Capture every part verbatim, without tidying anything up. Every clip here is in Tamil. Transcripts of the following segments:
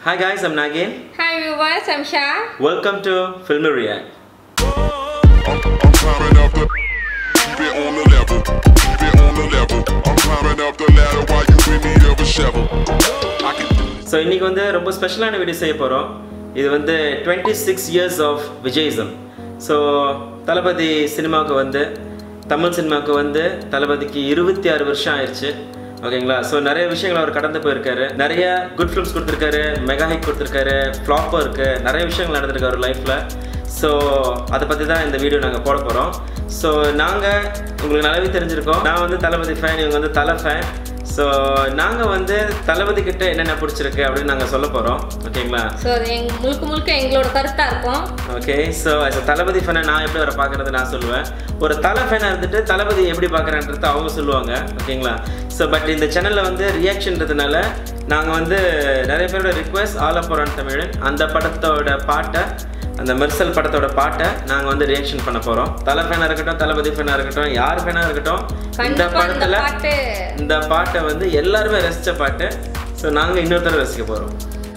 Hi guys, I'm Nagin. Hi viewers, I'm Shah. Welcome to Filmy React. I'm, I'm climbing up the, keep it on the level, keep it on the level. I'm climbing up the ladder while you with me of a shovel. I can do it. So இன்னைக்கு வந்து ரொம்ப ஸ்பெஷலான வீடியோ செய்ய போறோம். இது வந்து twenty-six years of Vijayism. So Thalapathy சினிமாவுக்கு வந்து தமிழ் சினிமாவுக்கு வந்து தலபதிக்கு twenty-six வருஷம் ஆயிருச்சு. ஓகேங்களா? ஸோ நிறைய விஷயங்கள் அவர் கடந்து போயிருக்காரு. நிறைய குட் ஃபிலிம்ஸ் கொடுத்துருக்காரு, மெகா ஹிட் கொடுத்துருக்காரு, ஃப்ளாப்பர் இருக்கு, நிறைய விஷயங்கள் நடந்திருக்கு அவர் லைஃப்பில். ஸோ அதை பற்றி தான் இந்த வீடியோ நாங்கள் போட போகிறோம். ஸோ நாங்கள் உங்களுக்கு நல்லாவே தெரிஞ்சிருக்கோம், நான் வந்து தளபதி ஃபேன், இவங்க வந்து தலை ஃபேன். ஸோ நாங்கள் வந்து தளபதி கிட்ட என்னென்ன பிடிச்சிருக்கு அப்படின்னு நாங்கள் சொல்ல போகிறோம். ஓகேங்களா? ஸோ எங் முழுக்க முழுக்க எங்களோட கருத்தாக இருக்கும். Okay. So as a Thalapathy ஃபேனை நான் எப்படி வர பார்க்குறது நான் சொல்லுவேன், ஒரு தலை ஃபேனாக இருந்துட்டு தளபதி எப்படி பார்க்குறேன்றது அவங்க சொல்லுவாங்க. ஓகேங்களா? ஸோ பட் இந்த சேனலில் வந்து ரியாக்ஷன்றதுனால நாங்கள் வந்து நிறைய பேரோட ரிக்வெஸ்ட் ஆலப்புரான் தமிழன் அந்த படத்தோட பாட்டை, அந்த மெர்சல் படத்தோட பாட்டை நாங்கள் வந்து ரியாக்ஷன் பண்ண போகிறோம். தலை ஃபேனாக இருக்கட்டும், தளபதி ஃபேனாக இருக்கட்டும், யார் ஃபேனாக இருக்கட்டும், இந்த படத்தில் இந்த பாட்டை வந்து எல்லாருமே ரசித்த பாட்டு. ஸோ நாங்கள் இன்னொருத்தர ரசிக்க போகிறோம்.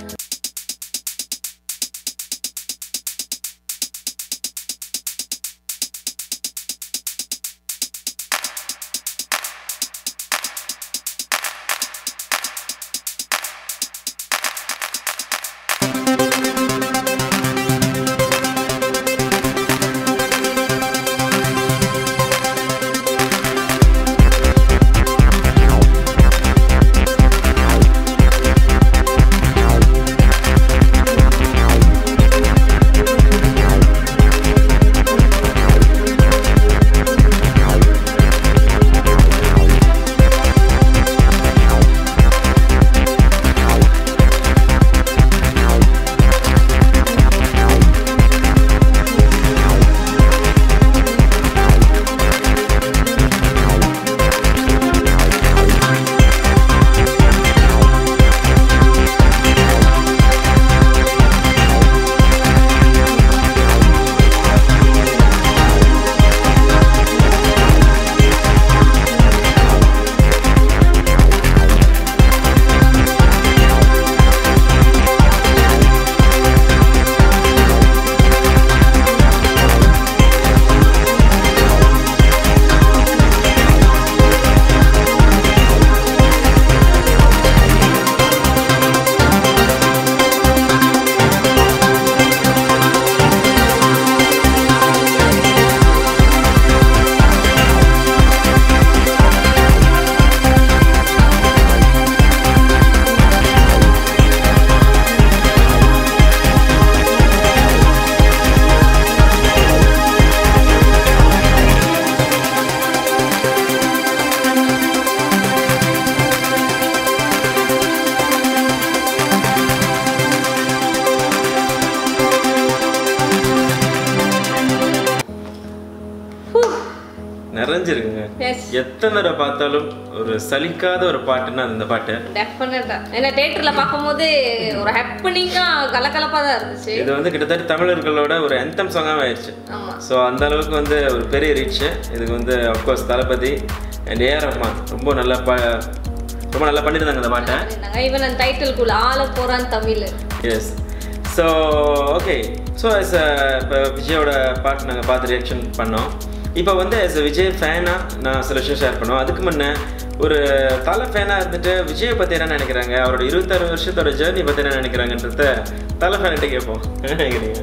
நிறைஞ்சிருக்குங்க. எத்தனை தடவை பார்த்தாலும் ஒரு சலிக்காத ஒரு பாட்டுன்னா இந்த பாட்டு. டெஃபினட்டா என்ன தியேட்டர்ல பாக்கும்போது ஒரு ஹேப்பனிங்கா கலகலப்பா தான் இருந்துச்சு. இது வந்து கிட்டத்தட்ட தமிழர்களோட ஒரு anthem சாங்காவே ஆயிடுச்சு. ஆமா. சோ அந்த அளவுக்கு வந்து ஒரு பெரிய ரீச். இதுக்கு வந்து of course Thalapathy and A R Rahman ரொம்ப நல்லா ரொம்ப நல்லா பண்ணிருந்தாங்க இந்த பாட்டை. ஈவன் அந்த டைட்டில் குள்ள ஆலப்புரான் Tamil. Yes. So okay. So as a விஜயோட பாட்டு நாங்கள் பார்த்து ரியாக்ஷன் பண்ணோம். இப்போ வந்து as a விஜய் ஃபேனாக நான் சில விஷயம் ஷேர் பண்ணுவோம். அதுக்கு முன்னே ஒரு தலை ஃபேனாக இருந்துட்டு விஜயை பற்றி என்ன நினைக்கிறாங்க, அவரோட இருபத்தாறு வருஷத்தோட ஜேர்னி பற்றி என்ன நினைக்கிறாங்கன்றத தலை ஃபேன்கிட்ட கேட்போம். என்ன நினைக்கிறீங்க?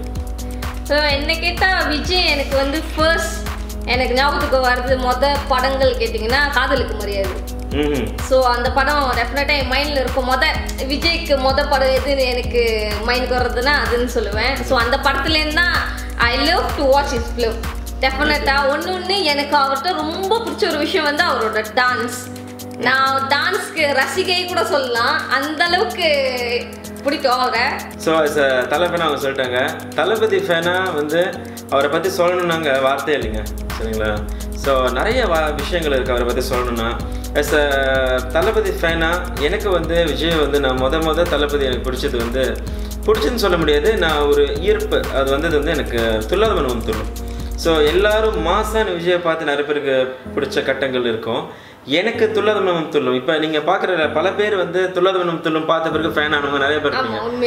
ஸோ என்ன கேட்டால் விஜய் எனக்கு வந்து ஃபர்ஸ்ட் எனக்கு ஞாபகத்துக்கு வருது மொதல் படங்கள் கேட்டிங்கன்னா காதலுக்கு மரியாதை. ஸோ அந்த படம் டெஃபினட்டாக என் மைண்டில் இருக்கும். மொதல் விஜய்க்கு மொதல் படம் எது எனக்கு மைண்டுக்கு வர்றதுன்னா அதுன்னு சொல்லுவேன். ஸோ அந்த படத்துலேருந்து தான் I love to watch is film. டெஃபினட்டாக ஒன்று ஒன்று எனக்கு அவர்கிட்ட ரொம்ப பிடிச்ச ஒரு விஷயம் வந்து அவரோட டான்ஸ். நான் டான்ஸ்க்கு ரசிகை கூட சொல்லலாம், அந்த அளவுக்கு பிடிக்கும் அவரை. ஸோ as a தலை ஃபேனாக அவங்க சொல்லிட்டாங்க. தளபதி ஃபேனாக வந்து அவரை பற்றி சொல்லணுன்னாங்க வார்த்தையே இல்லைங்க. சரிங்களா? ஸோ நிறைய வா விஷயங்கள் இருக்குது அவரை பற்றி சொல்லணுன்னா. as a தளபதி ஃபேனாக எனக்கு வந்து விஜய் வந்து நான் முத முத தளபதி எனக்கு பிடிச்சது வந்து பிடிச்சுன்னு சொல்ல முடியாது, நான் ஒரு ஈர்ப்பு அது வந்தது வந்து எனக்கு துல்லாத மனம் வந்து துள்ளும். ஸோ எல்லாரும் மாசான விஜயை பார்த்து நிறைய பேருக்கு பிடிச்ச கட்டங்கள் இருக்கும். எனக்கு துள்ளதமனம் துள்ளும் இப்போ நீங்கள் பார்க்குற பல பேர் வந்து துள்ளதமனம் துள்ளும் பார்த்த பிறகு ஃபேன் ஆனவங்க நிறைய பேர்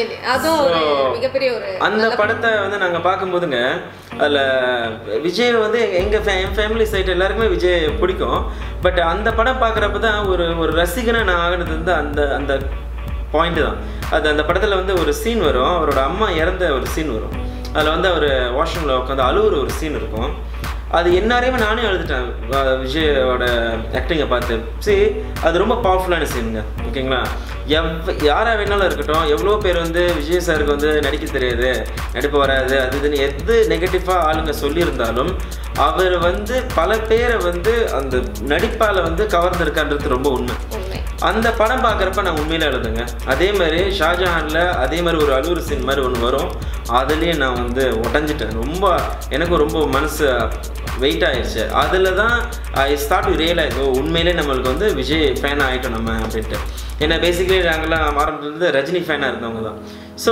இருக்காங்க. அந்த படத்தை வந்து நாங்கள் பார்க்கும்போதுங்க அதில் விஜய் வந்து எங்கள் ஃபே என் ஃபேமிலி சைட் எல்லாருக்குமே விஜய் பிடிக்கும். பட் அந்த படம் பார்க்குறப்ப தான் ஒரு ஒரு ரசிகனாக நான் ஆகினது வந்து அந்த அந்த பாயிண்ட் தான். அது அந்த படத்தில் வந்து ஒரு சீன் வரும், அவரோட அம்மா இறந்த ஒரு சீன் வரும். அதில் வந்து அவர் வாஷ்ரூமில் உட்காந்து அழுவுற ஒரு சீன் இருக்கும். அது என்னாரையுமே நானே எழுதிட்டேன் விஜயோட ஆக்டிங்கை பார்த்து. சரி, அது ரொம்ப பவர்ஃபுல்லான சீனுங்க. ஓகேங்களா, எவ் யாராக வேணாலும் இருக்கட்டும், எவ்வளோ பேர் வந்து விஜய் சாருக்கு வந்து நடிக்க தெரியாது, நடிப்பு வராது, அது இதுன்னு எது நெகட்டிவாக ஆளுங்க சொல்லியிருந்தாலும் அவர் வந்து பல பேரை வந்து அந்த நடிப்பால் வந்து கவர்ந்துருக்கான்றது ரொம்ப உண்மை. அந்த படம் பார்க்குறப்ப நான் உண்மையில எழுதுங்க. அதே மாதிரி ஷாஜஹானில் அதே மாதிரி ஒரு அழுவுற சீன் மாதிரி ஒன்று வரும். அதுலேயே நான் வந்து உடஞ்சிட்டேன். ரொம்ப எனக்கு ரொம்ப மனசு வெயிட் ஆயிடுச்சு. அதில் தான் I start to realise, oh உண்மையிலே நம்மளுக்கு வந்து விஜய் ஃபேன் ஆகிட்டோம் நம்ம அப்படின்ட்டு. ஏன்னா பேசிக்கலி நாங்கள்லாம் ஆரம்பத்துலேருந்து ரஜினி ஃபேனாக இருந்தவங்க தான். ஸோ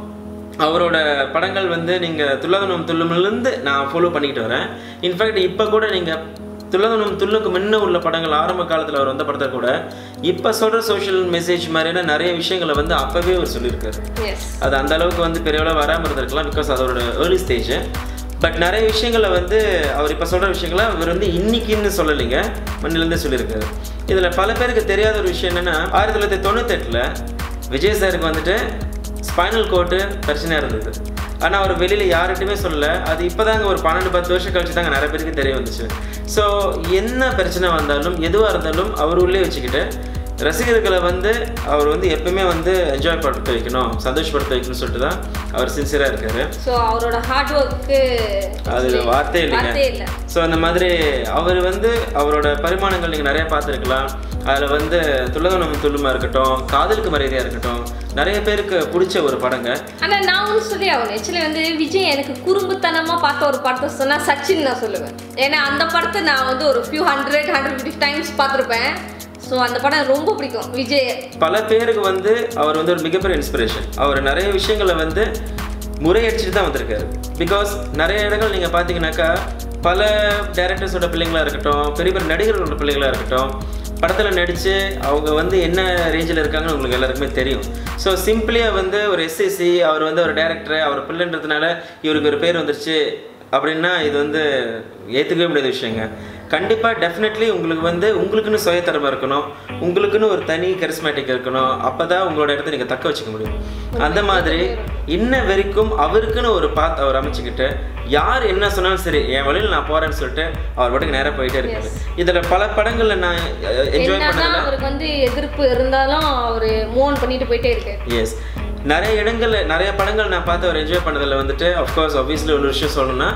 அவரோட படங்கள் வந்து நீங்கள் துள்ளதனம் துள்ளுமிலேருந்து நான் ஃபாலோ பண்ணிக்கிட்டு வரேன். இன்ஃபேக்ட் இப்போ கூட நீங்கள் துள்ளதனம் துள்ளுக்கு முன்ன உள்ள படங்கள் ஆரம்ப காலத்தில் அவர் வந்த படத்தை கூட இப்போ சொல்கிற சோஷியல் மெசேஜ் மாதிரியான நிறைய விஷயங்களை வந்து அப்போவே அவர் சொல்லியிருக்காரு. அது அந்த அளவுக்கு வந்து பெரிய அளவு வராமல் இருந்திருக்கலாம், பிகாஸ் அதோட ஏர்லி ஸ்டேஜ். பட் நிறைய விஷயங்களை வந்து அவர் இப்போ சொல்கிற விஷயங்களை அவர் வந்து இன்னைக்குன்னு சொல்லலைங்க, மண்ணிலேருந்தே சொல்லியிருக்காரு. இதில் பல பேருக்கு தெரியாத ஒரு விஷயம் என்னென்னா, ஆயிரத்தி தொள்ளாயிரத்தி தொண்ணூத்தெட்டில் விஜய் சாருக்கு வந்துட்டு ஸ்பைனல் கோட்டு பிரச்சனையாக இருந்தது. ஆனால் அவர் வெளியில் யார்கிட்டையுமே சொல்லலை. அது இப்போ தாங்க ஒரு பன்னெண்டு பத்து வருஷம் கழிச்சு தாங்க நிறைய பேருக்கு தெரிய வந்துச்சு. ஸோ என்ன பிரச்சனை வந்தாலும் எதுவாக இருந்தாலும் அவர் உள்ளே வச்சுக்கிட்டு ரசிகர்களை வந்து அவர் வந்து எப்பவுமே வந்து என்ஜாய் படுத்த வைக்கணும், சந்தோஷப்படுத்த வைக்கணும்னு சொல்லிட்டு தான் அவர் சின்சியராக இருக்காரு. ஸோ அவரோட ஹார்ட் ஒர்க்கு அது வார்த்தை இல்லைங்க. ஸோ அந்த மாதிரி அவர் வந்து அவரோட பரிமாணங்கள் நீங்கள் நிறைய பார்த்துருக்கலாம். அதில் வந்து துள்ளதனம் துள்ளுமா இருக்கட்டும், காதலுக்கு மரியாதையாக இருக்கட்டும், நிறைய பேருக்கு பிடிச்ச ஒரு படங்க. ஆனால் நான் ஒன்று சொல்லி ஆகணும், ஆக்சுவலி வந்து விஜய் எனக்கு குறும்புத்தனமாக பார்த்த ஒரு படத்தை சொன்னால் சச்சின் நான் சொல்லுவேன். ஏன்னா அந்த படத்தை நான் வந்து ஒரு few hundred hundred fifty times பார்த்துருப்பேன். ஸோ அந்த படம் ரொம்ப பிடிக்கும் விஜய். பல பேருக்கு வந்து அவர் வந்து ஒரு மிகப்பெரிய இன்ஸ்பிரேஷன். அவர் நிறைய விஷயங்களை வந்து முறையடிச்சுட்டு தான் வந்திருக்காரு. பிகாஸ் நிறைய இடங்கள் நீங்கள் பார்த்தீங்கன்னாக்கா பல டைரக்டர்ஸோட பிள்ளைங்களாக இருக்கட்டும், பெரிய பெரிய நடிகர்களோட பிள்ளைங்களாக இருக்கட்டும், படத்தில் நடித்து அவங்க வந்து என்ன ரேஞ்சில் இருக்காங்கன்னு உங்களுக்கு எல்லாருக்குமே தெரியும். ஸோ சிம்பிளியாக வந்து ஒரு எஸ்எஸ்சி அவர் வந்து ஒரு டேரக்டர், அவர் பிள்ளைன்றதுனால இவருக்கு ஒரு பேர் வந்துருச்சு அப்படின்னா இது வந்து ஏற்றுக்கவே முடியாத விஷயங்க. கண்டிப்பாக டெஃபினெட்லி உங்களுக்கு வந்து உங்களுக்குன்னு சுயத்தரமாக இருக்கணும், உங்களுக்குன்னு ஒரு தனி கரிஸ்மேட்டிக் இருக்கணும். அப்போ தான் உங்களோட இடத்த நீங்கள் தக்க வச்சுக்க முடியும். அந்த மாதிரி இன்ன வரைக்கும் அவருக்குன்னு ஒரு பாத் அவர் அமைச்சுக்கிட்டு யார் என்ன சொன்னாலும் சரி என் வழியில் நான் போகிறேன்னு சொல்லிட்டு அவர் பாட்டுக்கு நேராக போயிட்டே இருக்காரு. இதில் பல படங்களில் நான் என்ஜாய் பண்ணல, அவருக்கு வந்து எதிர்ப்பு இருந்தாலும் அவர் மூவ் பண்ணிட்டு போயிட்டே இருக்காரு. எஸ், நிறைய இடங்களில் நிறைய படங்கள் நான் பார்த்து அவர் என்ஜாய் பண்ணதில் வந்துட்டு அஃப்கோர்ஸ் ஆப்வியஸ்லி ஒரு விஷயம் சொல்லணும்னா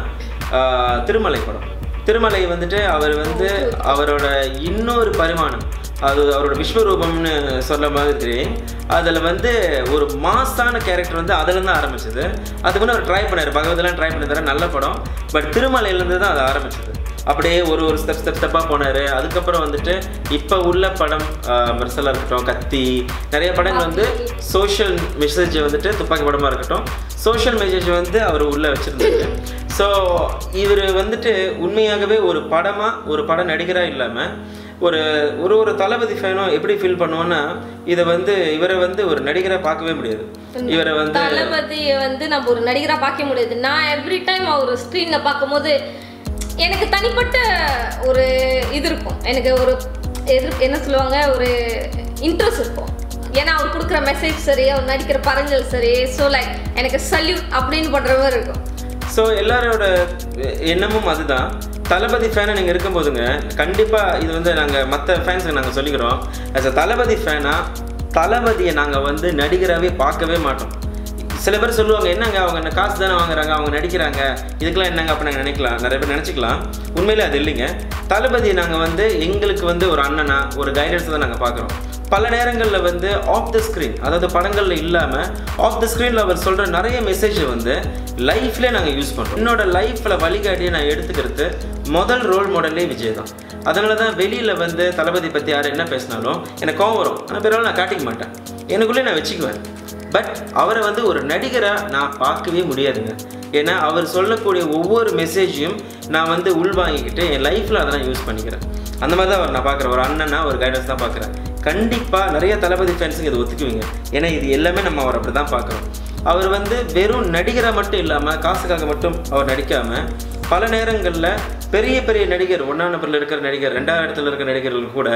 திருமலை படம். திருமலை வந்துட்டு அவர் வந்து அவரோட இன்னொரு பரிமாணம், அது அவரோட விஸ்வரூபம்னு சொல்ல மாதிரி அதில் வந்து ஒரு மாசான கேரக்டர் வந்து அதில் தான் ஆரம்பிச்சது. அதுக்கு முன்னே அவர் ட்ரை பண்ணார், பகவதெல்லாம் ட்ரை பண்ணி தர நல்ல படம். பட் திருமலையிலேருந்து தான் அது ஆரம்பிச்சது. அப்படியே ஒரு ஒரு ஸ்டெப் ஸ்டெப் ஸ்டெப்பாக போனார். அதுக்கப்புறம் வந்துட்டு இப்போ உள்ள படம் மெர்சலாக இருக்கட்டும், கத்தி, நிறைய படங்கள் வந்து சோஷியல் மெசேஜை வந்துட்டு துப்பாக்கி படமாக இருக்கட்டும், சோஷியல் மெசேஜ் வந்து அவர் உள்ளே வச்சுருந்தாரு. ஸோ இவர் வந்துட்டு உண்மையாகவே ஒரு படமாக ஒரு பட நடிகராக இல்லாமல் ஒரு ஒரு ஒரு தளபதி ஃபேனும் எப்படி ஃபீல் பண்ணுவோன்னா இதை வந்து இவரை வந்து ஒரு நடிகராக பார்க்கவே முடியாது. இவரை வந்து தளபதியை வந்து நம்ம ஒரு நடிகராக பார்க்க முடியாது. நான் எவ்ரி டைம் அவர் ஸ்க்ரீனில் பார்க்கும்போது எனக்கு தனிப்பட்ட ஒரு இது இருக்கும், எனக்கு ஒரு எதிர் என்ன சொல்லுவாங்க ஒரு இன்ட்ரெஸ்ட் இருக்கும். ஏன்னா அவர் கொடுக்குற மெசேஜ் சரி, அவர் நடிக்கிற படங்கள் சரி, ஸோ லைக் எனக்கு சல்யூட் அப்படின்னு பண்ணுற மாதிரி இருக்கும். ஸோ எல்லாரோட எண்ணமும் அதுதான். தளபதி ஃபேனை நீங்கள் இருக்கும்போதுங்க கண்டிப்பாக இது வந்து நாங்கள் மற்ற ஃபேன்ஸுக்கு நாங்கள் சொல்லிக்கிறோம், ஆஸ் அ தளபதி ஃபேனாக தளபதியை நாங்கள் வந்து நடிகராகவே பார்க்கவே மாட்டோம். சில பேர் சொல்லுவாங்க என்னங்க அவங்க காசு தானே வாங்குறாங்க, அவங்க நடிக்கிறாங்க, இதுக்கெல்லாம் என்னங்க அப்போ நாங்கள் நினைக்கலாம், நிறைய பேர் நினச்சிக்கலாம். உண்மையிலே அது இல்லைங்க. தளபதி நாங்கள் வந்து எங்களுக்கு வந்து ஒரு அண்ணனா ஒரு கைடன்ஸ் தான் நாங்கள் பார்க்குறோம். பல நேரங்களில் வந்து ஆஃப் த ஸ்க்ரீன், அதாவது படங்களில் இல்லாமல் ஆஃப் த ஸ்க்ரீனில் அவர் சொல்கிற நிறைய மெசேஜை வந்து லைஃப்லேயே நாங்கள் யூஸ் பண்ணுறோம். என்னோட லைஃப்பில் வழிகாட்டியை நான் எடுத்துக்கிறது முதல் ரோல் மாடலே விஜய் தான். அதனால தான் வெளியில் வந்து தளபதி பற்றி யார் என்ன பேசினாலும் எனக்கு கோவம் வரும், ஆனால் பிறகு நான் காட்டிக்க மாட்டேன், எனக்குள்ளே நான் வச்சுக்குவேன். பட் அவரை வந்து ஒரு நடிகராக நான் பார்க்கவே முடியாதுங்க. ஏன்னா அவர் சொல்லக்கூடிய ஒவ்வொரு மெசேஜையும் நான் வந்து உள்வாங்கிக்கிட்டு என் லைஃப்பில் அதை நான் யூஸ் பண்ணிக்கிறேன். அந்த மாதிரி தான் அவர் நான் பார்க்குறேன். ஒரு அண்ணனா ஒரு கைடன்ஸ் தான் பார்க்குறேன். கண்டிப்பாக நிறைய தளபதி ஃபேன்ஸுங்க இதை ஒத்துக்குவீங்க. ஏன்னா இது எல்லாமே நம்ம அவர் அப்படி தான் பார்க்குறோம். அவர் வந்து வெறும் நடிகராக மட்டும் இல்லாமல் காசுக்காக மட்டும் அவர் நடிக்காமல் பல நேரங்களில் பெரிய பெரிய நடிகர் ஒன்றாம் நம்பரில் இருக்கிற நடிகர் ரெண்டாவது இடத்துல இருக்கிற நடிகர்கள் கூட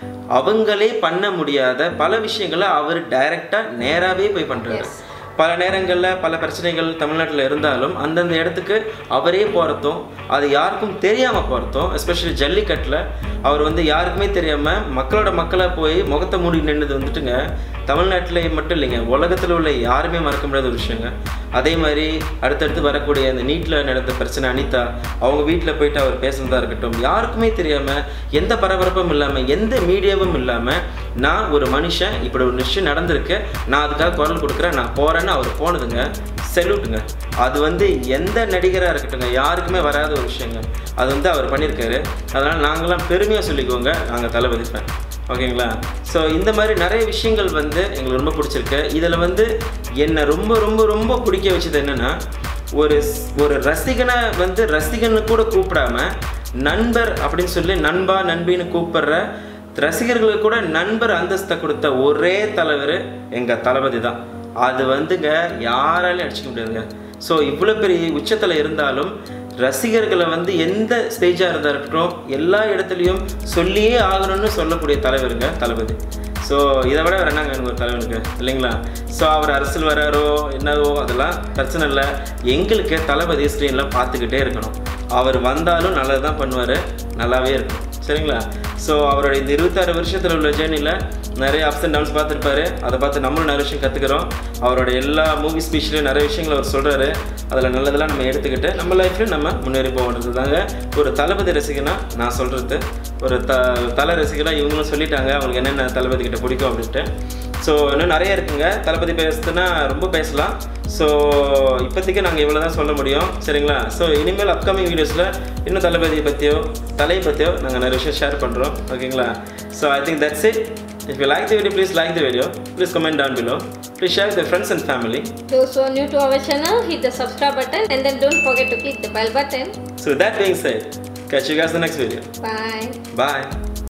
அவங்களே பண்ண முடியாத பல விஷயங்களை அவர் டைரெக்டாக நேராகவே போய் பண்ணுறாரு. பல நேரங்களில் பல பிரச்சனைகள் தமிழ்நாட்டில் இருந்தாலும் அந்தந்த இடத்துக்கு அவரே போகிறதும் அது யாருக்கும் தெரியாமல் போகிறதும், எஸ்பெஷலி ஜல்லிக்கட்டில் அவர் வந்து யாருக்குமே தெரியாமல் மக்களோட மக்களை போய் முகத்தை மூடி நின்றது வந்துட்டுங்க தமிழ்நாட்டில் மட்டும் இல்லைங்க, உலகத்தில் உள்ள யாருமே மறக்க முடியாத ஒரு விஷயங்க. அதே மாதிரி அடுத்தடுத்து வரக்கூடிய அந்த நீட்டில் நடந்த பிரச்சனை அனிதா அவங்க வீட்டில் போயிட்டு அவர் பேசுனதாக இருக்கட்டும், யாருக்குமே தெரியாமல் எந்த பரபரப்பும் இல்லாமல் எந்த மீடியாவும் இல்லாமல் நான் ஒரு மனுஷன் இப்படி ஒரு விஷயம் நடந்திருக்கு, நான் அதுக்காக குரல் கொடுக்குறேன், நான் போகிறேன்னு அவர் போனதுங்க செல்யூட்டுங்க. அது வந்து எந்த நடிகராக இருக்கட்டுங்க யாருக்குமே வராத ஒரு விஷயங்க. அது வந்து அவர் பண்ணியிருக்காரு. அதனால் நாங்களாம் பெருமையாக சொல்லிக்குவோங்க, நாங்கள் தளபதி ஃபேன். ஓகேங்களா? ஸோ இந்த மாதிரி நிறைய விஷயங்கள் வந்து எங்களுக்கு ரொம்ப பிடிச்சிருக்கு. இதில் வந்து என்னை ரொம்ப ரொம்ப ரொம்ப பிடிக்க வச்சது என்னென்னா, ஒரு ஒரு ரசிகனை வந்து ரசிகன்னு கூட கூப்பிடாம நண்பர் அப்படின்னு சொல்லி நண்பா நண்பின்னு கூப்பிடுற ரசிகர்களுக்கு கூட நண்பர் அந்தஸ்தை கொடுத்த ஒரே தலைவர் எங்கள் தளபதி தான். அது வந்துங்க யாராலையும் அடிச்சுக்க முடியாதுங்க. ஸோ இவ்வளோ பெரிய உச்சத்தில் இருந்தாலும் ரசிகர்களை வந்து எந்த ஸ்டேஜாக இருந்தால் இருக்கட்டும் எல்லா இடத்துலையும் சொல்லியே ஆகணும்னு சொல்லக்கூடிய தலைவருங்க தளபதி. ஸோ இதை விட வேறு என்னங்க எனக்கு ஒரு தலைவனுக்கு இல்லைங்களா? ஸோ அவர் அரசியல் வராரோ என்னவோ அதெல்லாம் பிரச்சனை இல்லை, எங்களுக்கு தளபதி ஸ்க்ரீனில் பார்த்துக்கிட்டே இருக்கணும். அவர் வந்தாலும் நல்லது தான் பண்ணுவார், நல்லாவே இருக்கும். சரிங்களா? ஸோ அவரோட இந்த இருபத்தாறு வருஷத்தில் உள்ள ஜேர்னியில் நிறைய அப்ஸ் அண்ட் டவுன்ஸ் பார்த்துருப்பாரு. அதை பார்த்து நம்மளும் நிறைய விஷயம் கற்றுக்கிறோம். அவரோட எல்லா மூவி ஸ்பீச்லேயும் நிறைய விஷயங்கள் அவர் சொல்கிறாரு. அதில் நல்லதெல்லாம் நம்ம எடுத்துக்கிட்டு நம்ம லைஃப்லையும் நம்ம முன்னேறி போகிறது தாங்க ஒரு தளபதி ரசிகனாக நான் சொல்கிறது. ஒரு த தலை ரசிகனாக இவங்களும் சொல்லிட்டாங்க அவங்களுக்கு என்னென்ன தளபதி கிட்ட பிடிக்கும் அப்படின்ட்டு. ஸோ இன்னும் நிறைய இருக்குங்க, தளபதி பேசுறதுன்னா ரொம்ப பேசலாம். ஸோ இப்போதைக்கு நாங்கள் இவ்வளோ தான் சொல்ல முடியும். சரிங்களா? ஸோ இனிமேல் அப்கமிங் வீடியோஸில் இன்னும் தளபதியை பற்றியோ தலையை பற்றியோ நாங்கள் நிறைய விஷயம் ஷேர் பண்ணுறோம். ஓகேங்களா? So I think that's it. If you like the video, please like the video. Please comment down below. Please share with your friends and family. Those who are new to our channel, hit the subscribe button and then don't forget to click the bell button. So with that being said, catch you guys in the next video. Bye. Bye.